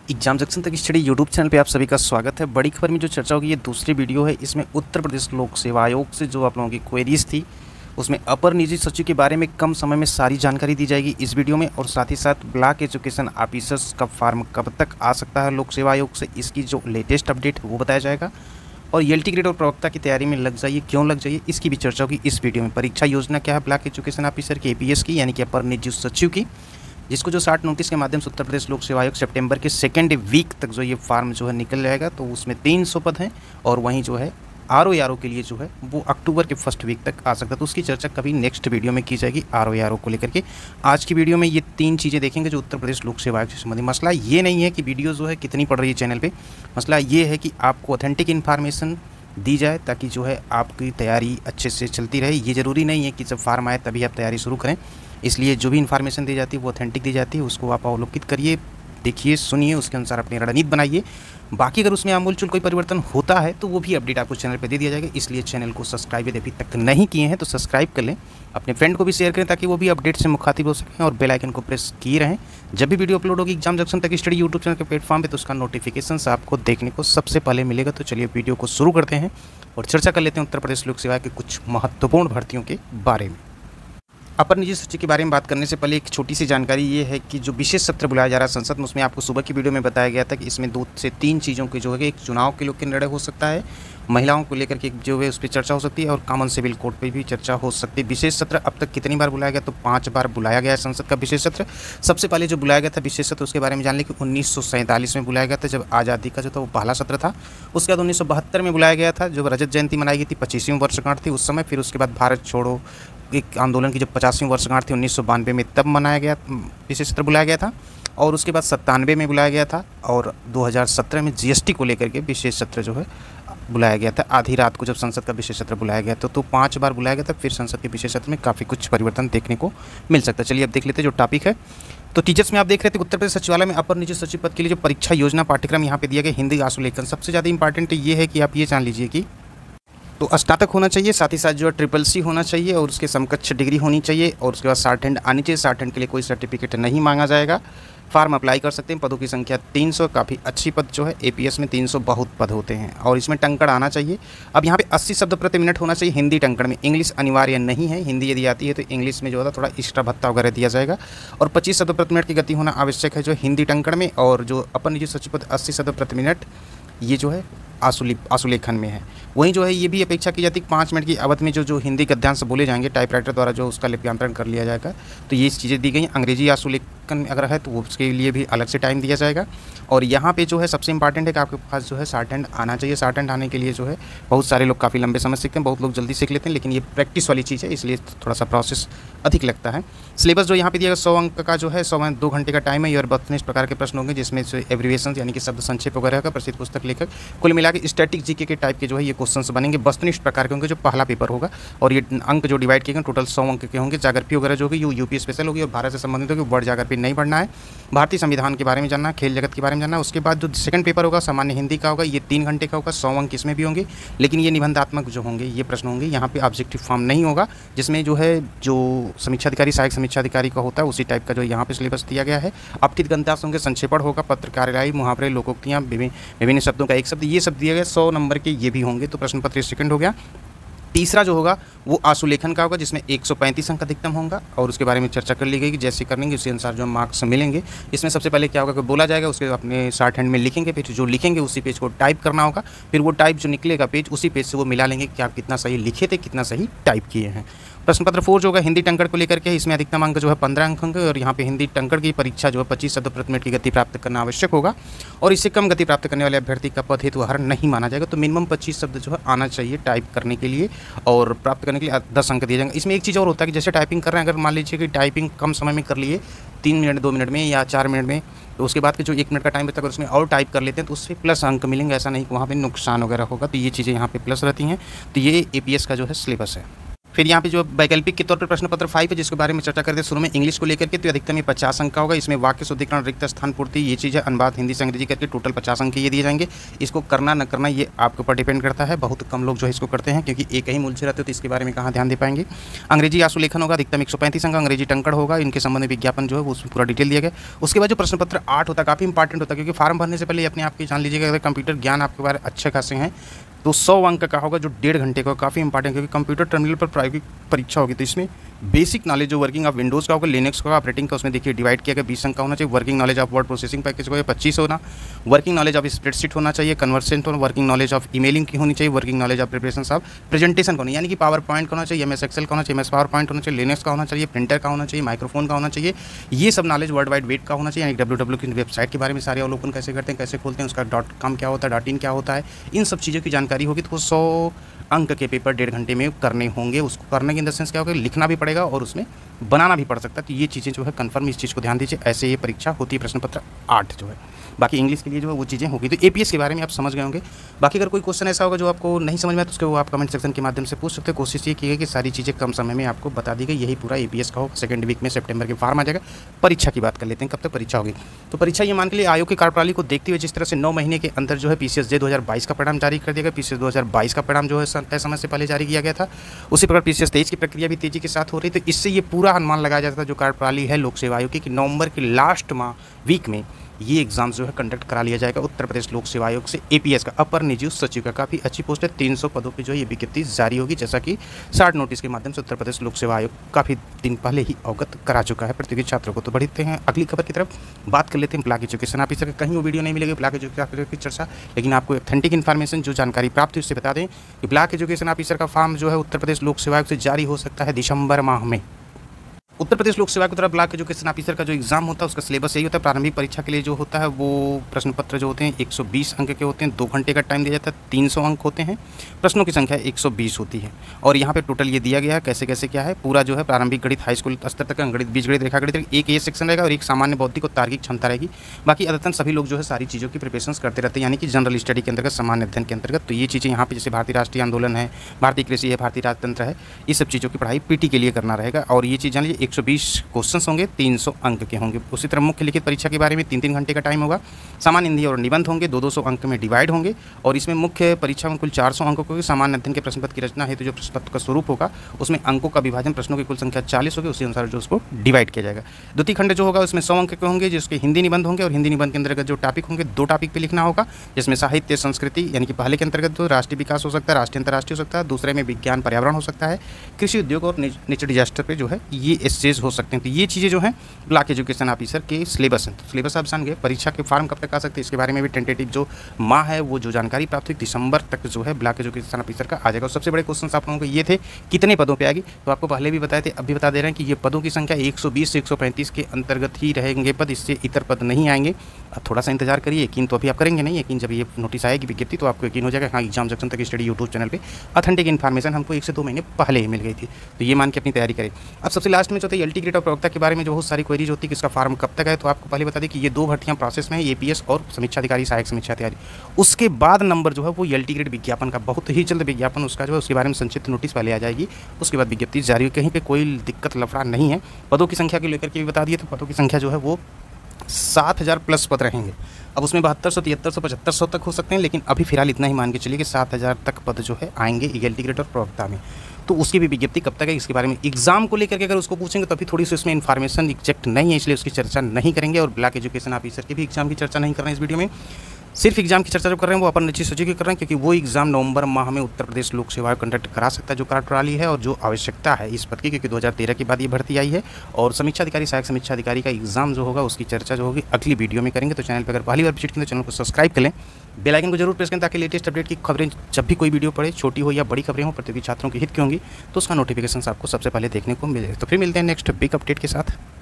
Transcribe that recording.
Exam junction तक study YouTube channel पे आप सभी का स्वागत है। बड़ी खबर में जो चर्चा होगी ये दूसरी वीडियो है। इसमें उत्तर प्रदेश लोक सेवा आयोग से जो आप लोगों की क्वेरीज थी उसमें अपर निजी सचिव के बारे में कम समय में सारी जानकारी दी जाएगी इस वीडियो में, और साथ ही साथ ब्लॉक एजुकेशन ऑफिसर्स का फॉर्म कब तक आ सकता है लोक सेवा आयोग से, इसकी जो लेटेस्ट अपडेट है वो बताया जाएगा। और एलटी ग्रेड और प्रवक्ता की तैयारी में लग जाइए, क्यों लग जाइए, इसकी भी चर्चा होगी इस वीडियो में। परीक्षा योजना क्या है ब्लॉक एजुकेशन ऑफिसर की, एपीएस की, यानी कि अपर निजी सचिव की, जिसको जो 60 नोटिस के माध्यम से उत्तर प्रदेश लोक सेवा आयोग सितंबर के सेकेंड वीक तक जो ये फॉर्म जो है निकल जाएगा। तो उसमें 300 पद हैं, और वहीं जो है आरओ के लिए जो है वो अक्टूबर के फर्स्ट वीक तक आ सकता है। तो उसकी चर्चा कभी नेक्स्ट वीडियो में की जाएगी आरओ को लेकर के। आज की वीडियो में ये 3 चीज़ें देखेंगे जो उत्तर प्रदेश लोक सेवा आयोग से संबंधित। मसला ये नहीं है कि वीडियो जो है कितनी पड़ रही है चैनल पर, मसला ये है कि आपको ऑथेंटिक इन्फॉर्मेशन दी जाए ताकि जो है आपकी तैयारी अच्छे से चलती रहे। ये ज़रूरी नहीं है कि जब फार्म आए तभी आप तैयारी शुरू करें, इसलिए जो भी इन्फॉर्मेशन दी जाती है वो ऑथेंटिक दी जाती है, उसको आप अवलोकित करिए, देखिए, सुनिए, उसके अनुसार अपनी रणनीति बनाइए। बाकी अगर उसमें आमूलचूल कोई परिवर्तन होता है तो वो भी अपडेट आपको चैनल पे दे दिया जाएगा। इसलिए चैनल को सब्सक्राइब यदि अभी तक नहीं किए हैं तो सब्सक्राइब कर लें, अपने फ्रेंड को भी शेयर करें ताकि वो भी अपडेट से मुखातिब हो सकें, और बेल आइकन को प्रेस किए रहें। जब भी वीडियो अपलोड होगी एग्जाम जंक्शन तक स्टडी यूट्यूब चैनल के प्लेटफॉर्म पे तो उसका नोटिफिकेशन आपको देखने को सबसे पहले मिलेगा। तो चलिए वीडियो को शुरू करते हैं और चर्चा कर लेते हैं उत्तर प्रदेश लोक सेवा के कुछ महत्वपूर्ण भर्तियों के बारे में। अपर निजी सचिव के बारे में बात करने से पहले एक छोटी सी जानकारी ये है कि जो विशेष सत्र बुलाया जा रहा है संसद में, उसमें आपको सुबह की वीडियो में बताया गया था कि इसमें 2 से 3 चीज़ों के जो है, एक चुनाव के लोग के निर्णय हो सकता है, महिलाओं को लेकर के जो है उस पर चर्चा हो सकती है, और कॉमन सिविल कोड पे भी चर्चा हो सकती है। विशेष सत्र अब तक कितनी बार बुलाया गया, तो 5 बार बुलाया गया है संसद का विशेष सत्र। सबसे पहले जो बुलाया गया था विशेष सत्र उसके बारे में जान लें कि 1947 में बुलाया गया था, जब आज़ादी का जो था वो पहला सत्र था। उसके बाद 1972 में बुलाया गया था, जब रजत जयंती मनाई गई थी, 25वीं वर्षगांठ थी उस समय। फिर उसके बाद भारत छोड़ो एक आंदोलन की जब 50वीं वर्षगांठ थी 1992 में, तब मनाया गया, विशेष सत्र बुलाया गया था। और उसके बाद 97 में बुलाया गया था, और 2017 में जीएसटी को लेकर के विशेष सत्र जो है बुलाया गया था, आधी रात को जब संसद का विशेष सत्र बुलाया गया था। तो 5 बार बुलाया गया था। फिर संसद के विशेष सत्र में काफ़ी कुछ परिवर्तन देखने को मिल सकता है। चलिए अब देख लेते हैं जो टॉपिक है। तो टीचर्स में आप देख रहे थे उत्तर प्रदेश सचिवालय में अपर निजी सचिव पद के लिए जो परीक्षा योजना पाठ्यक्रम यहाँ पे दिया गया हिंदी आशुलेखन। सबसे ज़्यादा इंपॉर्टेंट ये है कि आप ये जान लीजिए कि तो स्नातक होना चाहिए, साथ ही साथ जो है CCC होना चाहिए, और उसके समकक्ष डिग्री होनी चाहिए, और उसके बाद शॉर्ट हैंड आनी चाहिए। शॉर्ट हैंड के लिए कोई सर्टिफिकेट नहीं मांगा जाएगा। फॉर्म अप्लाई कर सकते हैं। पदों की संख्या 300, काफ़ी अच्छी पद जो है एपीएस में 300 बहुत पद होते हैं, और इसमें टंकण आना चाहिए। अब यहाँ पे 80 शब्द प्रति मिनट होना चाहिए हिंदी टंकण में। इंग्लिश अनिवार्य नहीं है, हिंदी यदि आती है तो इंग्लिश में जो है थोड़ा एक्स्ट्रा भत्ता वगैरह दिया जाएगा। और 25 शब्द प्रति मिनट की गति होना आवश्यक है जो हिंदी टंकण में, और जो अपर निजी सचिव पद 80 शब्द प्रति मिनट ये जो है आशुलेखन में है। वहीं जो है ये भी अपेक्षा की जाती है 5 मिनट की अवधि में जो हिंदी गद्यांश बोले जाएंगे टाइपराइटर द्वारा जो उसका लिप्यांतरण कर लिया जाएगा। तो ये चीज़ें दी गई। अंग्रेजी आशुलेखन अगर है तो उसके लिए भी अलग से टाइम दिया जाएगा। और यहाँ पे जो है सबसे इंपॉर्टेंट है कि आपके पास जो है शॉर्ट हैंड आना चाहिए। शॉर्ट हैंड आने के लिए जो है बहुत सारे लोग काफ़ी लंबे समय सीखते हैं, बहुत लोग जल्दी सीख लेते हैं, लेकिन ये प्रैक्टिस वाली चीज़ है, इसलिए थोड़ा सा प्रोसेस अधिक लगता है। सिलेबस जो यहाँ पे दिया गया 100 अंक का जो है 2 घंटे का टाइम है, और 32 प्रकार के प्रश्न होंगे, जिसमें से एब्रीवेशन यानी कि शब्द संक्षेप वगैरह का प्रसिद्ध पुस्तक लेखक। कुल मिला के स्टैटिक जीके के टाइप के जो है ये क्वेश्चंस बनेंगे। वस्तुनिष्ठ प्रकार के होंगे जो पहला पेपर होगा, और ये अंक जो डिवाइड किए गए टोटल 100 अंक के होंगे। जागृति वगैरह जो होगी यूपी स्पेशल होगी, और भारत से संबंधित होगी। वर्ड जागृति नहीं पढ़ना है। भारतीय संविधान के बारे में जानना है, खेल जगत के बारे में जानना है। उसके बाद जो सेकंड पेपर होगा सामान्य हिंदी का होगा, ये 3 घंटे का होगा, 100 अंक इसमें भी होंगे, लेकिन ये निबंधात्मक जो होंगे ये प्रश्न होंगे। यहाँ पे ऑब्जेक्टिव फॉर्म नहीं होगा, जिसमें जो है जो समीक्षा अधिकारी सहायक समीक्षा अधिकारी का होता है उसी टाइप का जो यहाँ पे सिलेबस दिया गया है। अपठित गंतांश होंगे, संक्षेपण होगा, पत्र कार्यालय, मुहावरे, लोकोक्तियाँ, विभिन्न शब्दों का एक शब्द, ये सब दिया गया। 100 नंबर के ये भी होंगे। तो प्रश्न पत्र सेकंड हो गया। तीसरा जो होगा वो आशुलेखन का होगा, जिसमें 135 अंक अधिकतम होगा, और उसके बारे में चर्चा कर ली गई कि जैसे करेंगे उसी अनुसार जो मार्क्स मिलेंगे। इसमें सबसे पहले क्या होगा कि बोला जाएगा, उसके अपने शॉर्ट हैंड में लिखेंगे, फिर जो लिखेंगे उसी पेज को टाइप करना होगा। फिर वो टाइप जो निकलेगा पेज, उसी पेज से वो मिला लेंगे कि आप कितना सही लिखे थे, कितना सही टाइप किए हैं। प्रश्न पत्र 4 जो होगा हिंदी टंकण को लेकर के, इसमें अधिकतम अंक जो है 15 अंक होंगे, और यहाँ पे हिंदी टंकण की परीक्षा जो है 25 शब्द प्रति मिनट की गति प्राप्त करना आवश्यक होगा, और इससे कम गति प्राप्त करने वाले अभ्यर्थी का पद हेतु हर नहीं माना जाएगा। तो मिनिमम 25 शब्द जो है आना चाहिए टाइप करने के लिए, और प्राप्त करने के लिए 10 अंक दिए जाएंगे। इसमें एक चीज़ और होता है कि जैसे टाइपिंग कर रहे हैं, अगर मान लीजिए कि टाइपिंग कम समय में कर लिए 3 मिनट 2 मिनट में या 4 मिनट में, तो उसके बाद के जो 1 मिनट का टाइम बचता है अगर उसमें और टाइप कर लेते हैं तो उससे प्लस अंक मिलेंगे। ऐसा नहीं कि वहाँ पे नुकसान वगैरह होगा, तो ये चीज़ें यहाँ पे प्लस रहती हैं। तो ये एपीएस का जो है सिलेबस है। फिर यहाँ पे जो वैकल्पिक के तौर पर प्रश्न पत्र 5 है, जिसके बारे में चर्चा करते हैं शुरू में इंग्लिश को लेकर के, तो अधिकतम ये 50 अंक का होगा। इसमें वाक्य शुद्धिकरण, रिक्त स्थान पूर्ति, ये चीज़ है, अनुवाद हिंदी से अंग्रेजी करके टोटल 50 अंक ये दिए जाएंगे। इसको करना न करना ये आपके ऊपर डिपेंड करता है। बहुत कम लोग जो है इसको करते हैं, क्योंकि एक ही उलझे रहते हो, तो इसके बारे में कहाँ ध्यान दे पाएंगे। अंग्रेजी आशुलेखन होगा, अधिकतम 135 अंक। अंग्रेजी टंकड़ होगा, इनके संबंध में विज्ञापन जो है वो उसमें पूरा डिटेल दिया गया। उसके बाद जो प्रश्न पत्र 8 होता है, काफ़ी इंपॉर्टेंट होता है, क्योंकि फॉर्म भरने से पहले अपने आप की जान लीजिएगा, अगर कंप्यूटर ज्ञान आपके बारे अच्छे खासे हैं तो 100 अंक का होगा, जो 1.5 घंटे का, काफ़ी इंपॉर्टेंट, क्योंकि कंप्यूटर टर्मिनल पर प्रायोगिक परीक्षा होगी। तो इसमें बेसिक नॉलेज जो वर्किंग ऑफ विंडोज़ का होगा, लिनक्स का, ऑपरेटिंग का, उसमें देखिए डिवाइड किया गया 20 अंक का होना चाहिए। Working knowledge of word processing package को 25 होना। वर्किंग नॉलेज ऑफ स्प्रेडशीट होना चाहिए, कन्वर्सेंट होना, वर्किंग नॉलेज ऑफ ईमेलिंग की होनी चाहिए, working knowledge of preparation of presentation का होना, यानी कि पावर पॉइंट का होना चाहिए, MS एक्सेल का होना चाहिए, MS पावर पॉइंट होना चाहिए, लिनक्स का होना चाहिए, प्रिंटर का होना चाहिए, माइक्रोफोन का होना चाहिए। ये सब नॉलेज वर्ल्ड वाइड वेब का होना चाहिए, यानी www की वेबसाइट के बारे में सारे अवलोकन कैसे करते हैं, कैसे खोलते हैं, उसका .com क्या होता है, .in क्या होता है, इन सब चीज़ों की जानकारी होगी। तो 100 अंक के पेपर 1.5 घंटे में करने होंगे। उसको करने के इन द सेंस क्या होगा, लिखना भी पड़ेगा और उसमें बनाना भी पड़ सकता है। तो ये चीज़ें जो है कन्फर्म, इस चीज़ को ध्यान दीजिए। ऐसे ये परीक्षा होती है प्रश्न पत्र 8 जो है। बाकी इंग्लिश के लिए जो है वो चीज़ें होगी। तो APS के बारे में आप समझ गए होंगे। बाकी अगर कोई क्वेश्चन ऐसा होगा जो आपको नहीं समझ में आया, तो उसको वो आप कमेंट सेक्शन के माध्यम से पूछ सकते हैं। कोशिश ये की है कि सारी चीज़ें कम समय में आपको बता दी गई। यही पूरा APS का होगा। सेकंड वीक में सितंबर के फॉर्म आ जाएगा। परीक्षा की बात कर लेते हैं, कब तक परीक्षा होगी। तो परीक्षा ये मान के लिए आयोग की कार्यप्रणाली को देखते हुए जिस तरह से 9 महीने के अंदर जो है PCSJ 2022 का परिणाम जारी कर दिया गया। PCS 2022 का परिणाम जो है तय समय से पहले जारी किया गया था। उसी प्रकार PCS 23 की प्रक्रिया भी तेजी के साथ हो रही। तो इससे ये पूरा अनुमान लगाया जाता था जो कार्यप्रणाली है लोक सेवा आयोग की, कि नवंबर के लास्ट वीक में ये एग्जाम जो है कंडक्ट करा लिया जाएगा उत्तर प्रदेश लोक सेवा आयोग से। APS का अपर निजी सचिव का काफ़ी अच्छी पोस्ट है। 300 पदों पर जो है ये विज्ञप्ति जारी होगी, जैसा कि शार्ट नोटिस के माध्यम से उत्तर प्रदेश लोक सेवा आयोग काफ़ी दिन पहले ही अवगत करा चुका है प्रतियोगी छात्रों को। तो बढ़ते हैं अगली खबर की तरफ, बात कर लेते हैं ब्लॉक एजुकेशन ऑफिसर। कहीं वो वीडियो नहीं मिलेगी ब्लॉक एजुकेशन ऑफिसर की चर्चा, लेकिन आपको ऑथेंटिक इन्फॉर्मेशन जो जानकारी प्राप्त हुई उससे बता दें कि ब्लॉक एजुकेशन ऑफिसर का फॉर्म जो है उत्तर प्रदेश लोक सेवा आयोग से जारी हो सकता है दिसंबर माह में। उत्तर प्रदेश लोक सेवा की तरफ ब्लॉक एजुकेशन ऑफिसर का जो एग्जाम होता है उसका सिलेबस यही होता है। प्रारंभिक परीक्षा के लिए जो होता है वो प्रश्न पत्र जो होते हैं 120 अंक के होते हैं। 2 घंटे का टाइम दिया जाता है। 300 अंक होते हैं। प्रश्नों की संख्या 120 होती है। और यहाँ पे टोटल ये दिया गया है कैसे कैसे क्या है पूरा जो है। प्रारंभिक गणित हाई स्कूल स्तर तक गणित, बीजगणित, रेखा गणित, एक ये सेक्शन रहेगा और एक सामान्य बौद्धिक और तार्किक क्षमता रहेगी। बाकी अदतन सभी लोग जो है सारी चीज़ों की प्रिपरेशन करते रहते हैं, यानी कि जनरल स्टडी के अंतर्गत, सामान्य अध्ययन के अंतर्गत। तो ये चीज़ें यहाँ पे जैसे भारतीय राष्ट्रीय आंदोलन है, भारतीय कृषि है, भारतीय राजतंत्र है, ये सब चीज़ों की पढ़ाई PT के लिए करना रहेगा। और ये चीज़ जान लीजिए 120 क्वेश्चन होंगे, 300 अंक के होंगे। उसी तरह मुख्य लिखित परीक्षा के बारे में 3-3 घंटे का टाइम होगा। सामान्य हिंदी और निबंध होंगे 200 अंक में डिवाइड होंगे। और इसमें मुख्य परीक्षा में कुल 400 अंकों को सामान्य अध्ययन के प्रश्न पत्र की रचना है। तो जो प्रश्न पत्र का स्वरूप होगा उसमें अंकों का विभाजन, प्रश्नों की कुल संख्या 40 होगी, उसी अनुसार जो उसको डिवाइड किया जाएगा। द्वितीय खंड जो होगा उसमें 100 अंक के होंगे, जिसके हिंदी निबंध होंगे। और हिंदी निबंध के अंतर्गत जो टॉपिक होंगे 2 टॉपिक पे लिखना होगा, जिसमें साहित्य संस्कृति यानी कि पहले के अंतर्गत तो राष्ट्रीय विकास हो सकता है, राष्ट्रीय अंतर्राष्ट्रीय हो सकता है। दूसरे में विज्ञान पर्यावरण हो सकता है, कृषि उद्योग और नेचर डिजास्टर पे जो है ये एसेज हो सकते हैं। तो ये चीज़ें जो है ब्लॉक एजुकेशन ऑफिसर के सिलेबस हैं। तो सिलेबस आप जान गए। परीक्षा के फॉर्म कब तक आ सकते हैं इसके बारे में भी टेंटेटिव जो माह है वो जो जानकारी प्राप्त हुई दिसंबर तक जो है ब्लॉक एजुकेशन ऑफिसर का आ जाएगा। सबसे बड़े क्वेश्चन आप लोगों को ये थे कितने पदों पे आएगी, तो आपको पहले भी बताए थे, अभी बता दे रहे हैं कि ये पदों की संख्या 120 से 135 के अंतर्गत ही रहेंगे पद, इससे इतर पद नहीं आएंगे। अब थोड़ा सा इंतजार करिए। यकीन तो अभी आप करेंगे नहीं, यकीन जब ये नोटिस आएगी विज्ञप्ति तो आपको यकीन हो जाएगा हाँ एग्जाम जंक्शन तक स्टडी यूट्यूब चैनल पे ऑथेंटिक इन्फॉर्मेशन हमको 1 से 2 महीने पहले ही मिल गई थी। तो ये मान के अपनी तैयारी करें। अब सबसे लास्ट में जो होता है LT ग्रेड और प्रवक्ता के बारे में जो बहुत सारी क्वेरीज होती है कि इसका फॉर्म कब तक है। तो आपको पहले बता दें कि ये 2 भर्तियाँ प्रोसेस में है, APS और समीक्षा अधिकारी, सहायक समीक्षा अधिकारी। उसके बाद नंबर जो है वो LT ग्रेड विज्ञापन का, बहुत ही जल्द विज्ञापन उसका जो है उसके बारे में संक्षिप्त नोटिस पहले आ जाएगी। उसके बाद विज्ञप्ति जारी हो, कहीं पे कोई दिक्कत लफड़ा नहीं है। पदों की संख्या को लेकर के भी बता दिए। तो पदों की संख्या जो है वो 7000 प्लस पद रहेंगे। अब उसमें 7200, 7300, 7500 तक हो सकते हैं, लेकिन अभी फिलहाल इतना ही मान के चलिए कि 7000 तक पद जो है आएंगे LT ग्रेड और प्रवक्ता में। तो उसकी भी विज्ञप्ति कब तक है इसके बारे में एग्जाम को लेकर के अगर उसको पूछेंगे तो अभी थोड़ी सी उसमें इन्फॉर्मेशन एग्जैक्ट नहीं है, इसलिए उसकी चर्चा नहीं करेंगे। और ब्लॉक एजुकेशन ऑफिसर के भी एग्जाम की चर्चा नहीं कर रहे हैं इस वीडियो में। सिर्फ एग्जाम की चर्चा जो कर रहे हैं वो अपर निजी सचिव की कर रहे हैं, क्योंकि वो एग्जाम नवंबर माह में उत्तर प्रदेश लोक सेवा आयोग कंडक्ट करा सकता है, जो कार्यप्रणाली है और जो आवश्यकता है इस पद की, क्योंकि 2013 के बाद ये भर्ती आई है। और समीक्षा अधिकारी, सहायक समीक्षा अधिकारी का एग्जाम जो होगा उसकी चर्चा जो होगी अगली वीडियो में करेंगे। तो चैनल पर अगर पहली बार विजिट करें तो चैनल को सब्सक्राइब कर लें, बेल आइकन को जरूर प्रेस करें, ताकि लेटेस्ट अपडेट की खबरें जब भी कोई वीडियो पड़े, छोटी हो या बड़ी खबरें हो, प्रतियोगी छात्रों के हित की होंगी, तो उसका नोटिफिकेशन आपको सबसे पहले देखने को मिलेगा। तो फिर मिलते हैं नेक्स्ट बिग अपडेट के साथ।